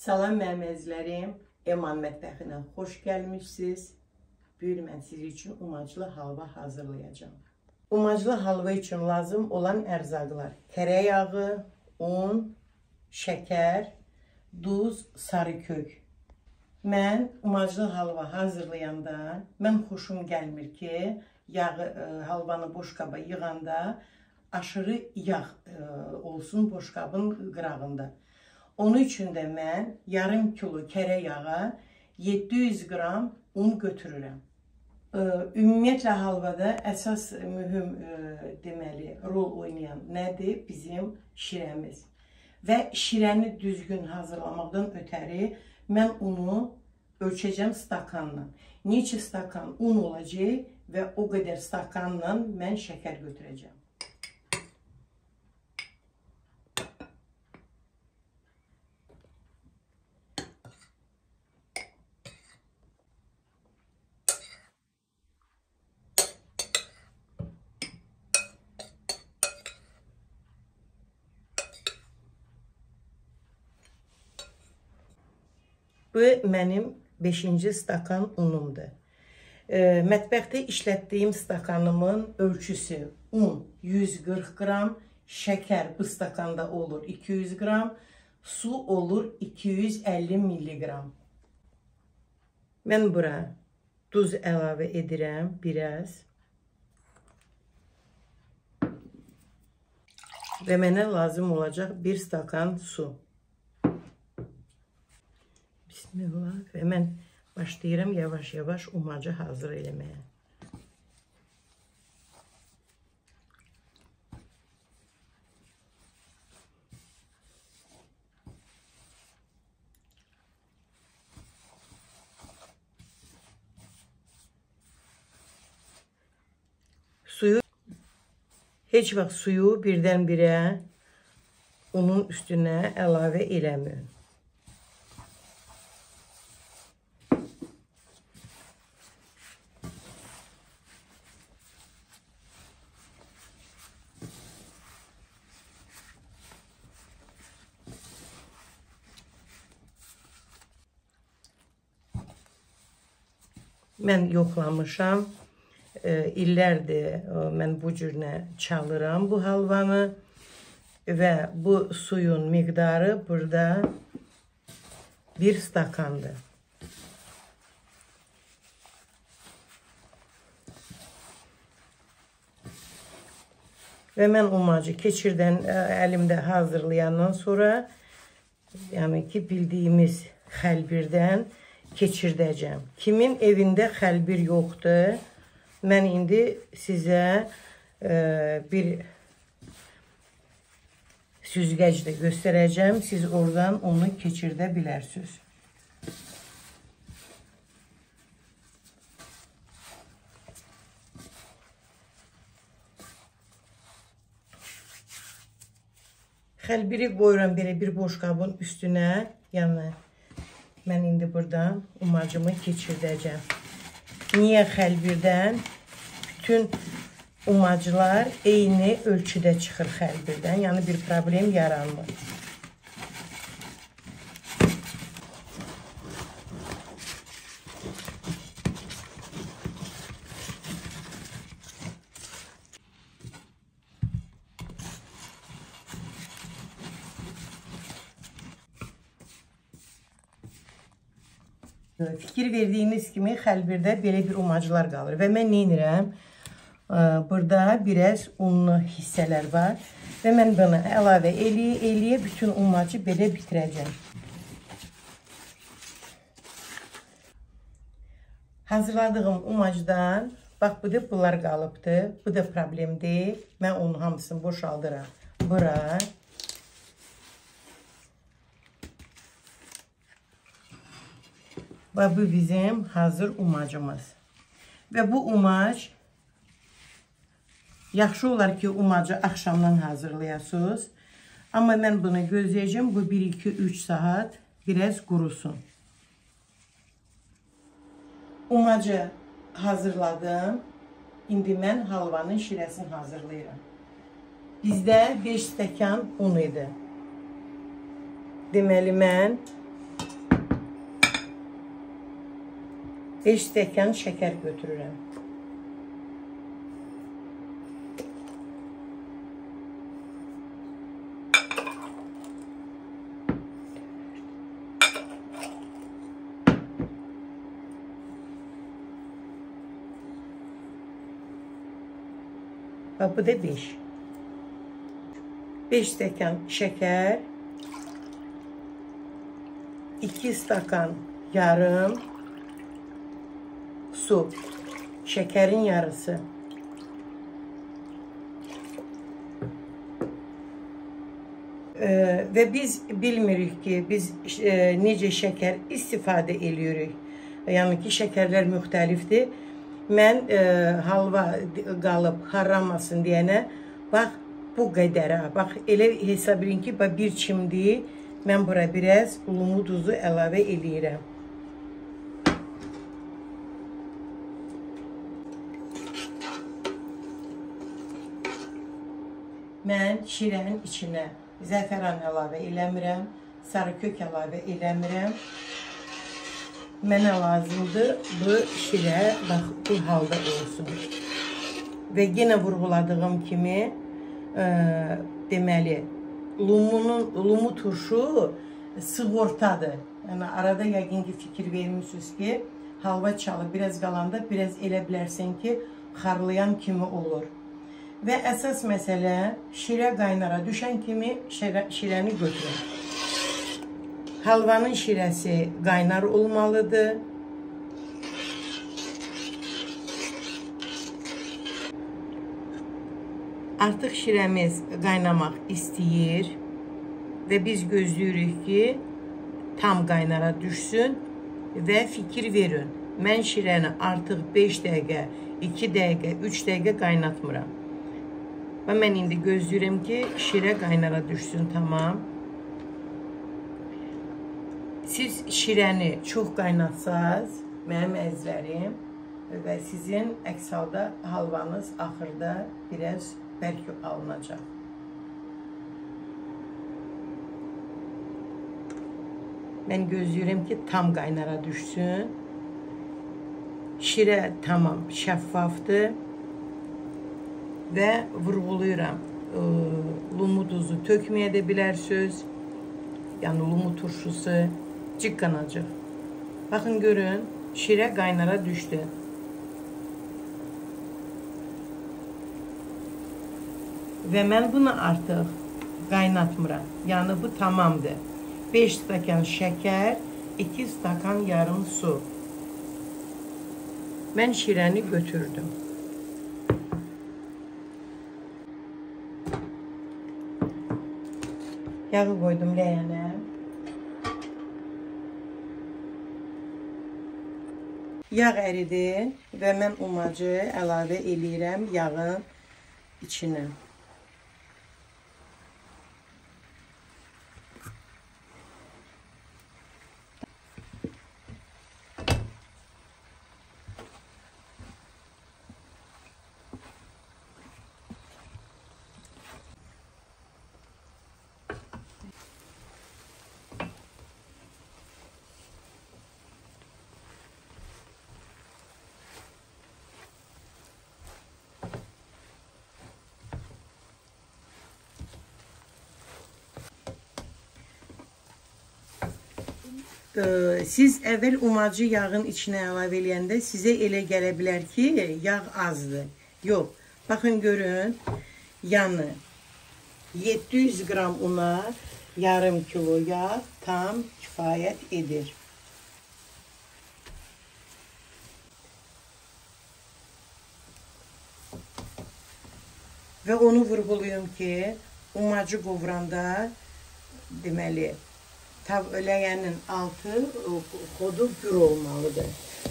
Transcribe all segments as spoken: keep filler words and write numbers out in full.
Salam mənim əzizlərim, Eman mətbəxinə xoş gəlmişsiniz. Bugün mən sizin üçün umaclı halva hazırlayacağım. Umaclı halva üçün lazım olan ərzaqlar: tereyağı, un, şəkər, duz, sarı kök. Mən umaclı halva hazırlayanda mən xoşum gəlmir ki, yağı, halvanı boşqaba yığanda aşırı yağ olsun boşqabın qırağında. Onun üçün də mən yarım kilo kərə yağa yeddi yüz qram un götürürəm. Ümumiyyətlə halvada əsas mühüm deməli rol oynayan nədir? Bizim şirəmiz. Və şirəni düzgün hazırlamaqdan ötəri mən unu ölçəcəm stakanla. Neçə stakan un olacaq və o qədər stakanla mən şəkər götürəcəm. Bu mənim beşinci stakan unumdur. E, mətbəxdə işlətdiyim stakanımın ölçüsü un yüz qırx qram, şəkər bu stakanda olur iki yüz qram, su olur iki yüz əlli milliqram. Mən bura duz əlavə edirəm biraz. Və mənə lazım olacaq bir stakan su. Bismillah. Və mən başlayıram yavaş-yavaş umacı hazır eləməyə. Suyu, heç vaxt suyu birdən-birə unun üstünə əlavə eləmir. Mən yoxlamışam, e, illərdir e, mən bu cürünə çalıram bu halvanı və bu suyun miqdarı burada bir stakandır. Və mən umacı keçirdən e, əlimdə hazırlayandan sonra, yəni ki, bildiyimiz xəlbirdən keçirdəcəm. Kimin evində xəlbir yoxdur, mən indi sizə e, bir süzgəcdə göstərəcəm. Siz oradan onu keçirdə bilərsiniz. Xəlbiri qoyuram belə bir boşqabın üstünə, yəni mən indi buradan umacımı keçirdəcəm. Niyə xəlbirdən? Bütün umacılar eyni ölçüdə çıxır xəlbirdən. Yəni bir problem yaranmır. Fikir verdiyiniz kimi xəlbirdə belə bir umacılar qalır. Və mən nə edirəm? Burada biraz unlu hissələr var. Və mən bunu əlavə eləyə, eləyə bütün umacı belə bitirəcəm. Hazırladığım umacdan, bax bu da bunlar qalıbdır. Bu da problem deyil. Mən onun hamısını boşaldıram bura. Və bu bizim hazır umacımız. Və bu umac, yaxşı olar ki, umacı axşamdan hazırlayasınız. Amma mən bunu gözləyəcəm, bu bir iki üç saat biraz qurusun. Umacı hazırladım. İndi mən halvanın şirəsini hazırlayıram. Bizdə beş stəkan un idi. Deməli, mən beş stəkan şəkər götürürəm. Bax, bu da beş. beş stəkan şəkər, iki stakan yarım su, şəkərin yarısı. Ee, və biz bilmirik ki, biz e, necə şəkər istifadə edirik. Yəni ki, şəkərlər müxtəlifdir. Mən e, halva qalıb harranmasın deyənə, bax, bu qədərə, bax, elə hesab edin ki, bax, bir çimdir, mən bura biraz ulumu duzu əlavə edirəm. Mən şirənin içinə zəfəran əlavə eləmirəm, sarı kök əlavə eləmirəm. Mənə lazımdır bu şirə bax, bu halda olsun. Və yenə vurğuladığım kimi e, deməli, lumunun, lumu turşu sığortadır. Yəni arada yəqin ki fikir vermişsiniz ki, halva çalıb biraz qalanda biraz elə bilərsən ki, xarlayan kimi olur. Və əsas məsələ şirə qaynara düşən kimi şirə, şirəni götürün. Halvanın şirəsi qaynar olmalıdır. Artıq şirəmiz qaynamaq istəyir və biz gözləyirik ki, tam qaynara düşsün və fikir verin. Mən şirəni artıq beş dəqiqə, iki dəqiqə, üç dəqiqə qaynatmıram. Və mən indi gözləyirəm ki, şirə qaynara düşsün, tamam. Siz şirəni çox qaynatsaz, mənim əzizlərim, və sizin əks halda halvanız axırda biraz bərk alınacaq. Mən gözləyirəm ki, tam qaynara düşsün. Şirə tamam şəffafdır və vurğuluyuram. Lumu duzu tökməyə də bilərsiniz. Yəni lumu turşusu cıqqanacaq. Baxın, görün, şirə qaynara düşdü. Və mən bunu artıq qaynatmıram. Yəni bu tamamdır. beş stəkan şəkər, iki stəkan yarım su. Mən şirəni götürdüm. Yağı qoydum ləyənə. Yağ əridi və mən umacı əlavə eləyirəm yağın içinə. Siz əvvəl umacı yağın içinə əlavə eləyəndə sizə elə gələ bilər ki, yağ azdır. Yox, baxın görün, yanı yeddi yüz qram una yarım kilo yağ tam kifayət edir. Və onu vurğuluyum ki, umacı qovranda deməli, ləyənin altı xodu gür olmalıdır.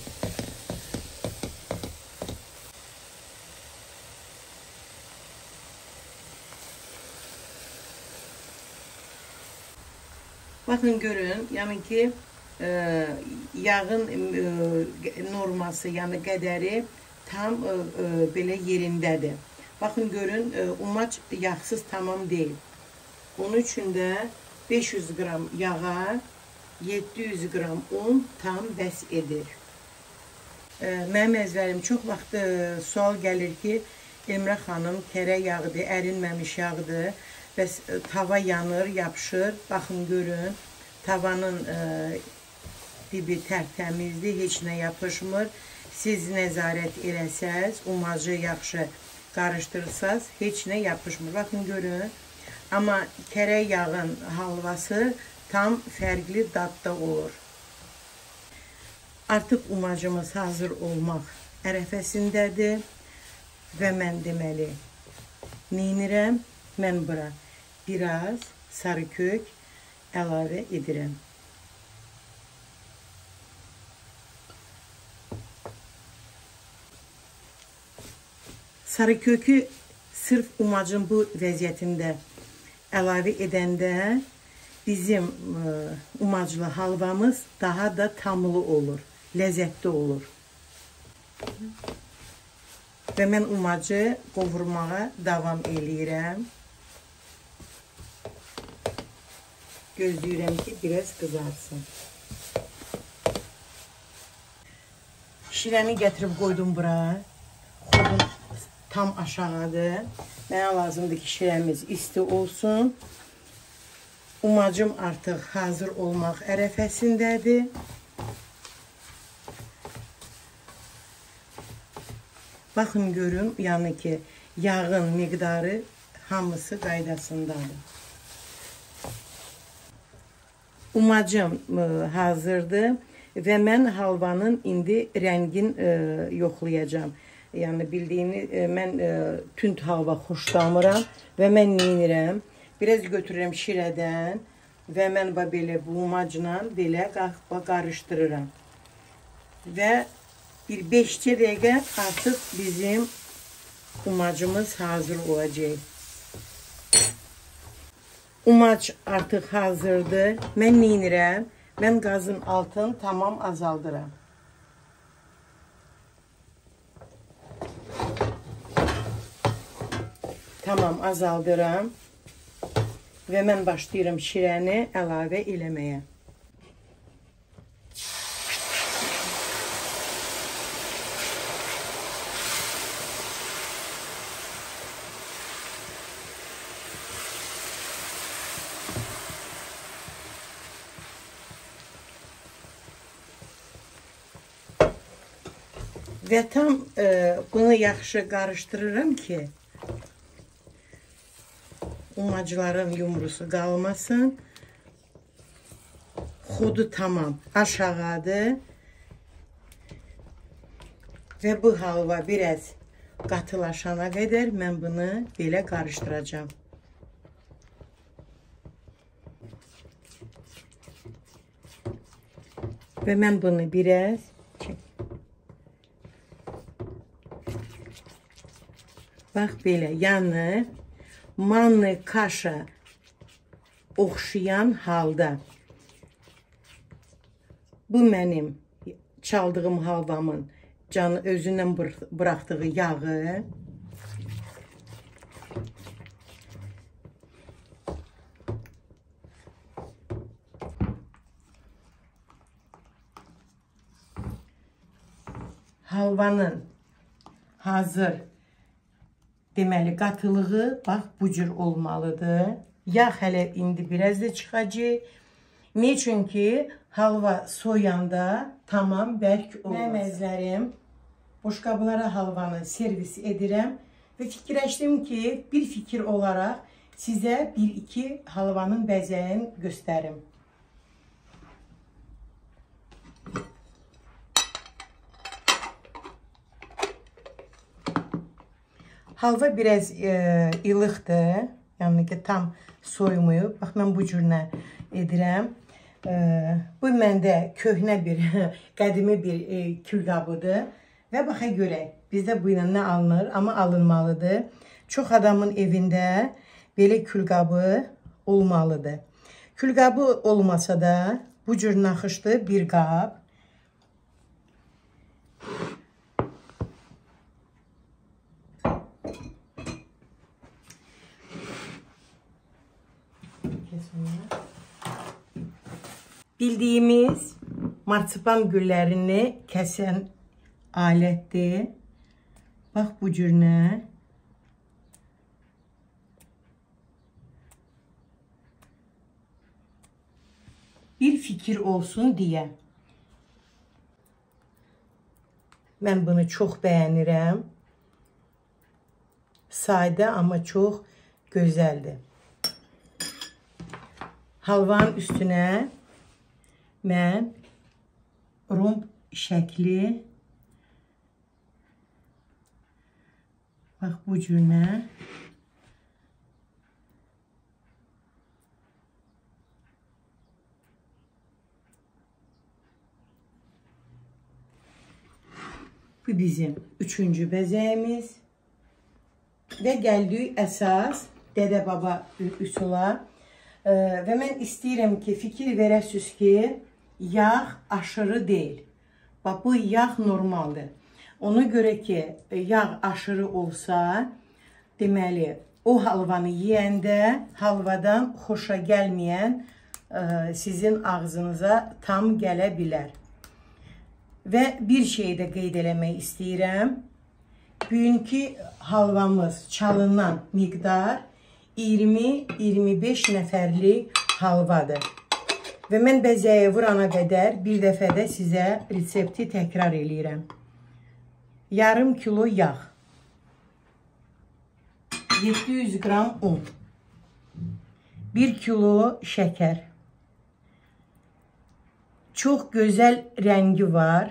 Baxın, görün, yəni ki, e, yağın e, norması, yəni qədəri tam e, e, belə yerindədir. Baxın, görün, e, umac yağsız tamam deyil. Onun üçün də beş yüz qram yağa, yeddi yüz qram un tam bəs edir. Mənim əzizlərim, çox vaxt sual gəlir ki, Elmirə xanım, kərə yağıdır, ərinməmiş yağıdır. Bəs tava yanır, yapışır. Baxın, görün, tavanın dibi tərtəmizdir, heç nə yapışmır. Siz nəzarət eləsəz, umacı yaxşı qarışdırırsaz, heç nə yapışmır. Baxın, görün. Amma kərə yağın halvası tam fərqli dadda olur. Artıq umacımız hazır olmaq ərəfəsindədir və mən deməli neynirəm? Mən bura biraz sarı kök əlavə edirəm. Sarı kökü sırf umacın bu vəziyyətində əlavə edəndə bizim umaclı halvamız daha da tamlı olur, ləzzətli olur. Və mən umacı qovurmağa davam eləyirəm. Gözləyirəm ki, biraz qızarsın. Şirəni gətirib qoydum bura. Xodum tam aşağıdır. Mənə lazımdır ki, şirəmiz isti olsun. Umacım artıq hazır olmaq ərəfəsindədir. Baxın, görün, yəni ki, yağın miqdarı hamısı qaydasındadır. Umacım hazırdır və mən halvanın indi rəngin yoxlayacağım. Yəni, bildiyini, mən tünd halva xoşlamıram və mən neynirəm? Biraz götürürəm şirədən və mən belə bu umacla belə qarışdırıram. Və bir beş-cə dəqiqə artıq bizim umacımız hazır olacaq. Umac artıq hazırdır. Mən neynirəm? Mən qazın altını tamam azaldıram. Tamam azaldıram. Və mən başlayıram şirəni əlavə eləməyə. Və tam e, bunu yaxşı qarışdırıram ki, umacların yumrusu qalmasın. Xodu tamam aşağıdır. Və bu halva biraz qatılaşana qədər mən bunu belə qarışdıracağım. Və mən bunu biraz bax belə, yəni manlı kaşa oxşayan halda bu mənim çaldığım halvamın canı özündən buraxdığı yağı halvanın hazır deməli, qatılığı, bax, bu cür olmalıdır. Yağ hələ indi biraz da çıxacaq. Neçün ki, halva soyanda tamam bərk olmaz. Mənim əzizlərim, boşqablara halvanı servis edirəm və fikirləşdim ki, bir fikir olaraq sizə bir-iki halvanın bəzəyini göstərim. Halva biraz e, ilıqdır, yəni ki, tam soymayıb. Bax, mən bu cürlə edirəm. E, bu məndə köhnə bir, qədimi bir e, külqabıdır. Və baxa görək, bizdə bu ilə nə alınır, amma alınmalıdır. Çox adamın evində belə külqabı olmalıdır. Külqabı olmasa da bu cür naxışlı bir qab. Bildiyimiz marsipan güllərini kəsən alətdir. Bax bu cürünə. Bir fikir olsun deyə. Mən bunu çox bəyənirəm. Sadə, amma çox gözəldir. Halvanın üstünə mən romb şəkli bax bu cürünə bu bizim üçüncü bəzəyimiz və gəldik əsas dədə-baba üsula. Və mən istəyirəm ki, fikir verəsiniz ki, yağ aşırı deyil. Bax, bu yağ normaldır. Ona görə ki, yağ aşırı olsa, deməli, o halvanı yeyəndə halvadan xoşa gəlməyən sizin ağzınıza tam gələ bilər. Və bir şey də qeyd eləmək istəyirəm. Bugünkü halvamız çalınan miqdar iyirmi iyirmi beş nəfərlik halvadır. Və mən bəzəyə vurana qədər bir dəfə də sizə resepti təkrar eləyirəm. Yarım kilo yağ, yeddi yüz qram un, bir kilo şəkər. Çox gözəl rəngi var.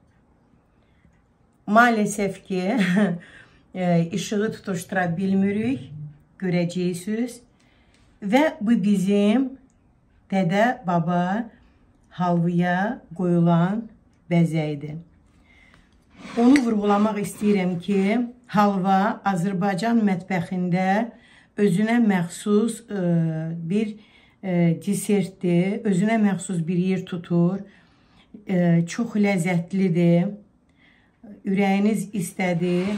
Maalesef ki, işığı tutuştura bilmirik, görəcəksiniz. Və bu bizim dədə-baba halvaya qoyulan bəzəkdir. Onu vurğulamaq istəyirəm ki, halva Azərbaycan mətbəxində özünə məxsus bir desertdir, özünə məxsus bir yer tutur, çox ləzzətlidir, ürəyiniz istədi,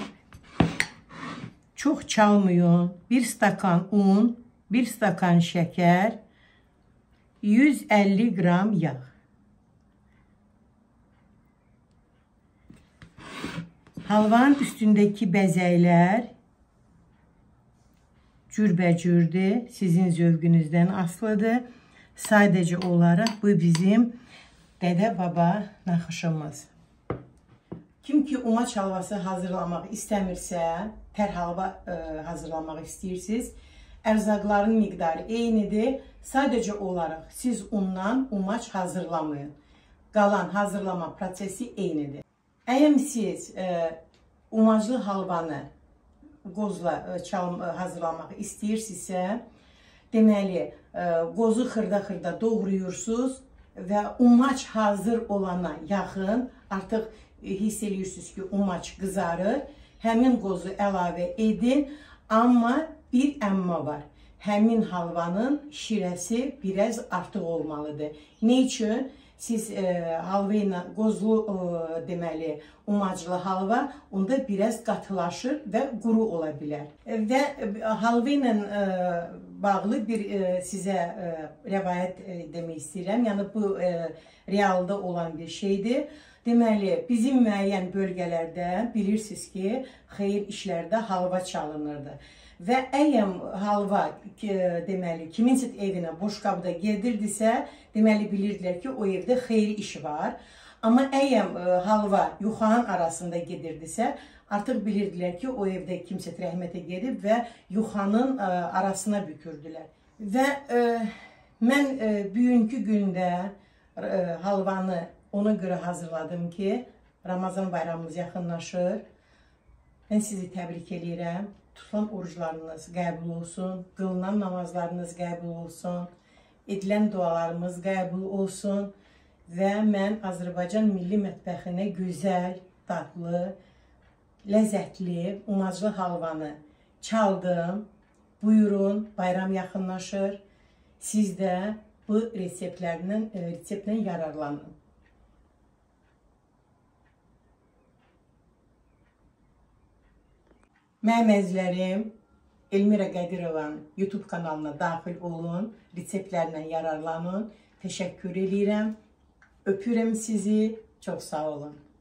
çox çalmayın, bir stakan un, bir stakan şəkər, yüz əlli qram yağ. Halvanın üstündəki bəzəklər cürbəcürdür, sizin zövqünüzdən asılıdır. Sadəcə olaraq bu bizim dədə-baba naxışımız. Kim ki umaç halvası hazırlamaq istəmirsə, tər halva hazırlamaq istəyirsiniz, ərzaqların miqdarı eynidir. Sadəcə olaraq siz undan umaç hazırlamayın. Qalan hazırlama prosesi eynidir. Əgər siz umaclı halvanı qozla hazırlamaq istəyirsinizsə, deməli, qozu xırda-xırda doğrayırsınız və umaç hazır olana yaxın artıq hiss edirsiniz ki, umaç qızarır. Həmin qozu əlavə edin, amma bir əmma var. Həmin halvanın şirəsi biraz artıq olmalıdır. Nə üçün? Siz halva ilə qozlu, deməli, umaclı halva onda biraz qatılaşır və quru ola bilər. Və halva ilə bağlı bir sizə rəvayət demək istəyirəm. Yəni, bu realda olan bir şeydir. Deməli, bizim müəyyən bölgələrdə bilirsiniz ki, xeyir işlərdə halva çalınırdı. Və əgər halva, deməli, kiminsə evinə boşqabda gedirdisə, deməli, bilirdilər ki, o evdə xeyir işi var. Amma əgər halva yuxanın arasında gedirdisə, artıq bilirdilər ki, o evdə kimsə rəhmətə gedib və yuxanın arasına bükürdülər. Və mən bugünkü gündə halvanı ona görə hazırladım ki, Ramazan bayramımız yaxınlaşır. Mən sizi təbrik edirəm. Tutulan oruclarınız qəbul olsun, qılınan namazlarınız qəbul olsun, edilən dualarımız qəbul olsun və mən Azərbaycan milli mətbəxinə gözəl, dadlı, ləzzətli, umaclı halvanı çaldım. Buyurun, bayram yaxınlaşır. Siz də bu reseptlərdən, reseptdən yararlanın. Mənim əzizlərim, Elmira Qədirovanın YouTube kanalına daxil olun, reseptlərlə yararlanın. Təşəkkür edirəm, öpürəm sizi, çox sağ olun.